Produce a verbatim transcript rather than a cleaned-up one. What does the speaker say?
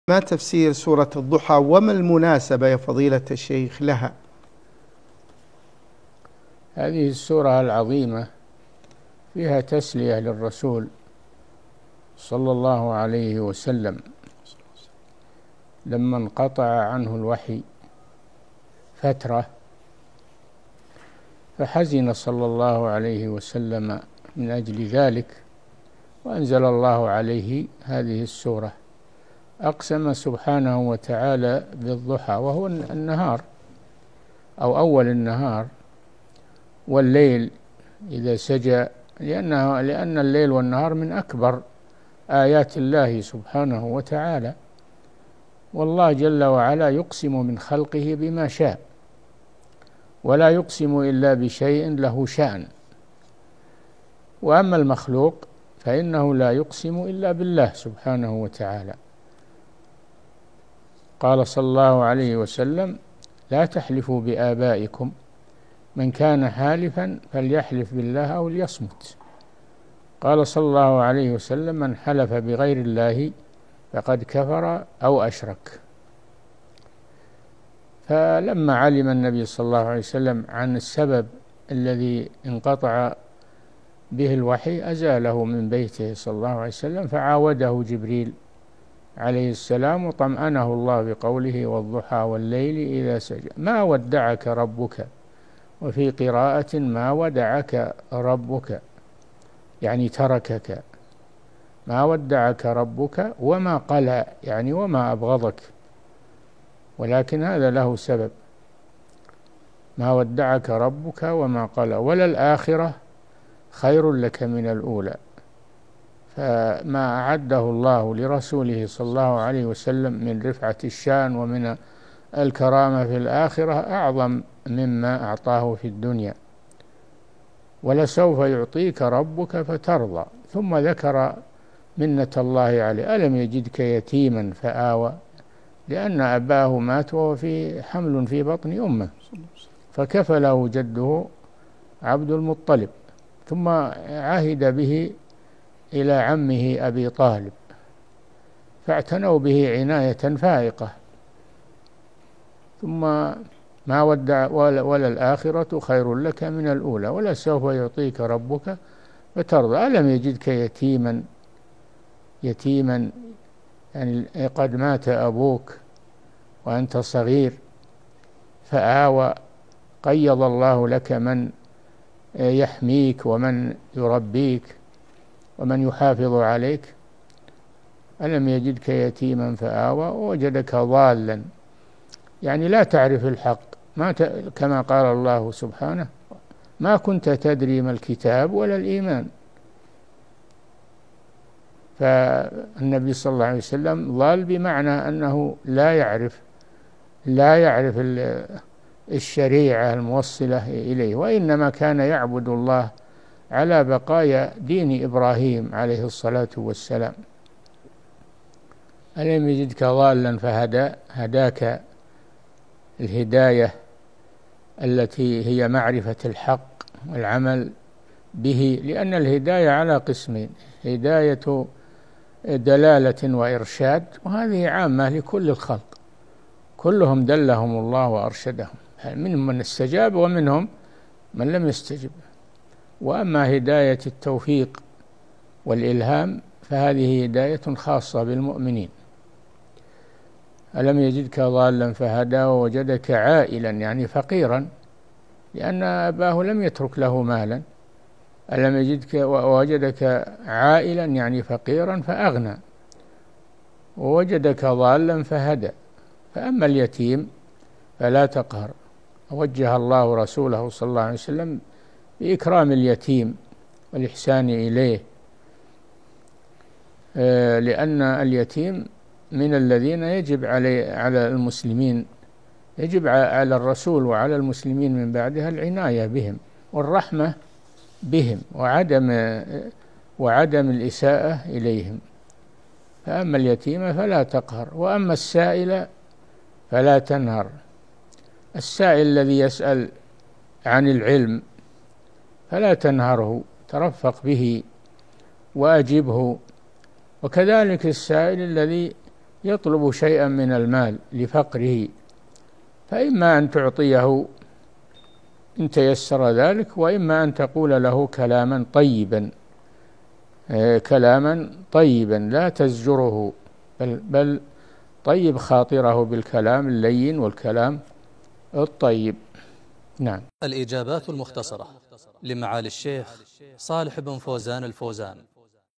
ما تفسير سورة الضحى وما المناسبة يا فضيلة الشيخ لها؟ هذه السورة العظيمة فيها تسلية للرسول صلى الله عليه وسلم لما انقطع عنه الوحي فترة، فحزن صلى الله عليه وسلم من أجل ذلك، وأنزل الله عليه هذه السورة. أقسم سبحانه وتعالى بالضحى وهو النهار أو أول النهار، والليل إذا سجى، لأنه لأن الليل والنهار من أكبر آيات الله سبحانه وتعالى، والله جل وعلا يقسم من خلقه بما شاء، ولا يقسم إلا بشيء له شأن. وأما المخلوق فإنه لا يقسم إلا بالله سبحانه وتعالى. قال صلى الله عليه وسلم: لا تحلفوا بآبائكم، من كان حالفا فليحلف بالله أو ليصمت. قال صلى الله عليه وسلم: من حلف بغير الله فقد كفر أو أشرك. فلما علم النبي صلى الله عليه وسلم عن السبب الذي انقطع به الوحي أزاله من بيته صلى الله عليه وسلم، فعاوده جبريل عليه السلام وطمأنه الله بقوله: والضحى والليل إذا سجى ما ودعك ربك. وفي قراءة: ما ودعك ربك، يعني تركك. ما ودعك ربك وما قلى، يعني وما أبغضك، ولكن هذا له سبب. ما ودعك ربك وما قلى، وللآخرة خير لك من الأولى. فما أعده الله لرسوله صلى الله عليه وسلم من رفعة الشان ومن الكرامة في الآخرة أعظم مما أعطاه في الدنيا. ولسوف يعطيك ربك فترضى. ثم ذكر منة الله عليه: ألم يجدك يتيما فآوى، لأن أباه مات وهو في حمل في بطن أمه، فكفله جده عبد المطلب، ثم عهد به إلى عمه أبي طالب، فاعتنوا به عناية فائقة. ثم ما ودع وللآخرة خير لك من الأولى، ولسوف يعطيك ربك فترضى. ألم يجدك يتيما، يتيما يعني قد مات أبوك وأنت صغير، فآوى، قيض الله لك من يحميك ومن يربيك ومن يحافظ عليك. ألم يجدك يتيما فآوى ووجدك ضالا، يعني لا تعرف الحق، ما ت... كما قال الله سبحانه: ما كنت تدري ما الكتاب ولا الإيمان. فالنبي صلى الله عليه وسلم ضال بمعنى أنه لا يعرف لا يعرف الشريعة الموصلة إليه، وإنما كان يعبد الله على بقايا دين إبراهيم عليه الصلاة والسلام. ألم يجدك ضالا فهدى، هداك الهداية التي هي معرفة الحق والعمل به، لأن الهداية على قسمين: هداية دلالة وإرشاد، وهذه عامة لكل الخلق، كلهم دلهم الله وأرشدهم، منهم من استجاب ومنهم من لم يستجب. وأما هداية التوفيق والإلهام فهذه هداية خاصة بالمؤمنين. ألم يجدك ضالا فهدى ووجدك عائلا، يعني فقيرا، لأن أباه لم يترك له مالا. ألم يجدك ووجدك عائلا يعني فقيرا فأغنى، ووجدك ضالا فهدى. فأما اليتيم فلا تقهر. وجه الله رسوله صلى الله عليه وسلم بإكرام اليتيم والإحسان إليه، لأن اليتيم من الذين يجب علي على المسلمين يجب على الرسول وعلى المسلمين من بعدها العناية بهم والرحمة بهم وعدم وعدم الإساءة إليهم. فأما اليتيم فلا تقهر، وأما السائل فلا تنهر. السائل الذي يسأل عن العلم فلا تنهره، ترفق به وأجبه. وكذلك السائل الذي يطلب شيئا من المال لفقره، فإما أن تعطيه إن تيسر ذلك، وإما أن تقول له كلاما طيبا، كلاما طيبا لا تزجره، بل, بل طيب خاطره بالكلام اللين والكلام الطيب. نعم. الإجابات المختصرة لمعالي الشيخ صالح بن فوزان الفوزان.